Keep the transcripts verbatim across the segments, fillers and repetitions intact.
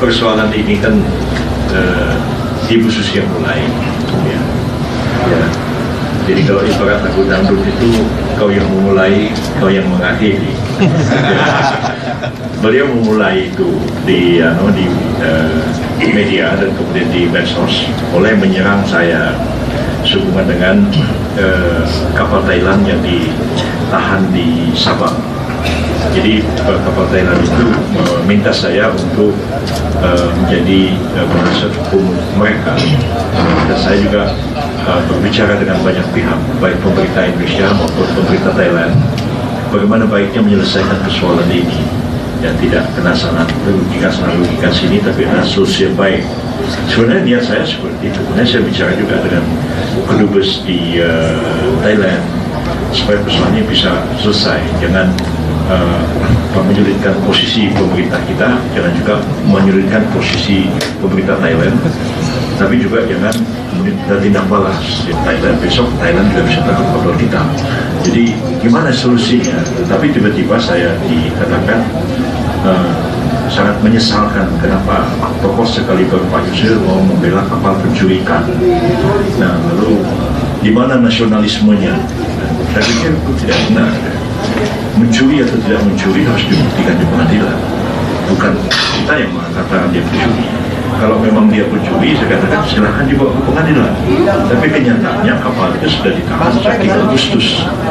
persoalan ini kan uh, Ibu Susi yang mulai, ya. Ya. Jadi kalau ibarat lagu dangdut itu kau yang memulai, kau yang mengakhiri. Ya. Beliau memulai itu di, ano, di uh, media dan kemudian di medsos oleh menyerang saya sehubungan dengan uh, kapal Thailand yang ditahan di Sabang. Jadi kapal Thailand itu meminta saya untuk uh, menjadi uh, penasihat hukum mereka, dan saya juga uh, berbicara dengan banyak pihak, baik pemerintah Indonesia maupun pemerintah Thailand, bagaimana baiknya menyelesaikan persoalan ini, dan tidak kena sana logika sana logika sini, tapi ada solusi baik. Sebenarnya niat saya seperti itu. Kemudian saya bicara juga dengan kedubes di uh, Thailand supaya persoalan ini bisa selesai, jangan Uh, menyulitkan posisi pemerintah kita, jangan juga menyulitkan posisi pemerintah Thailand, tapi juga jangan kemudian kita tindak balas di Thailand, besok Thailand juga bisa tangkap kapal kita. Jadi gimana solusinya? Tapi tiba-tiba saya dikatakan uh, sangat menyesalkan kenapa tokoh sekaliber Pak Yusril mau membela kapal pencuri ikan. Nah, lalu di mana nasionalismenya? Saya pikir itu tidak benar. Mencuri atau tidak mencuri harus dibuktikan di pengadilan, bukan kita yang mengatakan dia pencuri. Kalau memang dia pencuri, saya katakan silahkan dibawa ke pengadilan. Tapi kenyataannya kapal itu sudah ditahan sejak tiga Agustus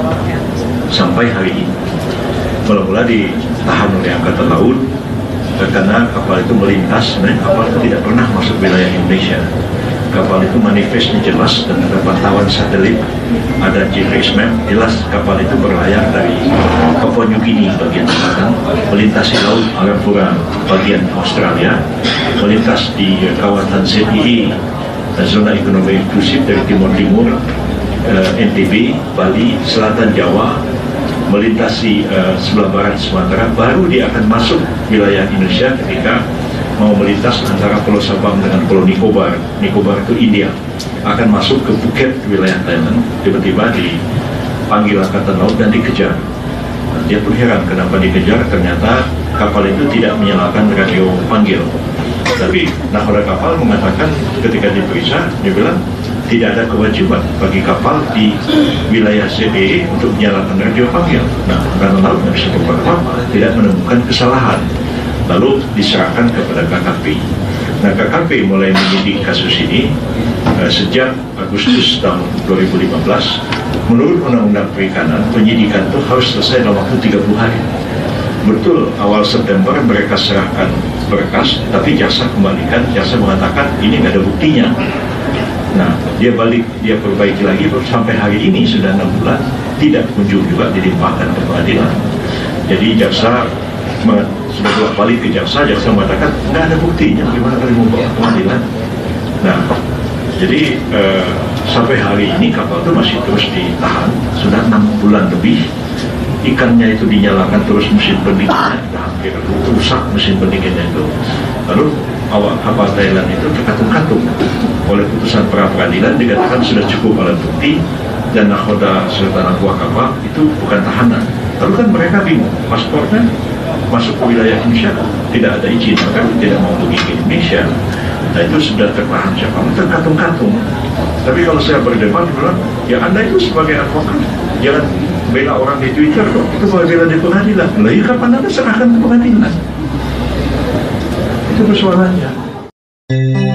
sampai hari ini. Mula-mula ditahan oleh Angkatan Laut karena kapal itu melintas, sebenarnya kapal itu tidak pernah masuk wilayah Indonesia. Kapal itu manifestnya jelas dan ada pantauan satelit, ada G P S map, jelas kapal itu berlayar dari Papua New Guinea bagian selatan, melintasi laut Arafura bagian Australia, melintas di kawasan Z I E, zona ekonomi eksklusif dari Timur Timur, N T B, Bali, Selatan Jawa, melintasi uh, sebelah barat Sumatera, baru dia akan masuk wilayah Indonesia ketika mau melintas antara Pulau Sabang dengan Pulau Nicobar. Nicobar itu India, akan masuk ke Phuket, wilayah Thailand. Tiba-tiba dipanggil Angkatan Laut dan dikejar. Nah, dia pun heran kenapa dikejar, ternyata kapal itu tidak menyalakan radio panggil. Tapi nakoda kapal mengatakan ketika diperiksa, dia bilang tidak ada kewajiban bagi kapal di wilayah Z E untuk menyalakan radio panggil. Nah, Angkatan Laut tidak bisa berbuat apa-apa, tidak menemukan kesalahan. Lalu diserahkan kepada K K P. Nah, K K P mulai menyidik kasus ini uh, sejak Agustus tahun dua ribu lima belas. Menurut Undang-Undang Perikanan, penyidikan itu harus selesai dalam waktu tiga puluh hari. Betul, awal September mereka serahkan berkas, tapi jaksa kembalikan, jaksa mengatakan ini nggak ada buktinya. Nah, dia balik, dia perbaiki lagi, sampai hari ini sudah enam bulan, tidak kunjung juga dilimpahkan ke pengadilan. Jadi jaksa sudah balik ke jaksa, jaksa mengatakan nggak ada buktinya, gimana kali mau bawa pengadilan. Nah, jadi eh, sampai hari ini kapal itu masih terus ditahan, sudah enam bulan lebih. Ikannya itu dinyalakan terus mesin pendinginnya, hampir rusak mesin pendinginnya itu. Lalu awak kapal Thailand itu terkatung-katung oleh putusan pra peradilan, dikatakan sudah cukup alat bukti dan nakoda serta anak buah kapal itu bukan tahanan. Lalu kan mereka bingung, paspornya masuk ke wilayah Indonesia tidak ada izin, maka tidak mau pergi ke Indonesia. Nah, itu sudah tertahan siapa, terkatung-katung. Tapi kalau saya berdebat, bilang, ya Anda itu sebagai advokat jangan bela orang di Twitter kok, itu mau bela di pengadilan. Lah, ya kapan Anda serahkan ke pengadilan? Itu persoalannya.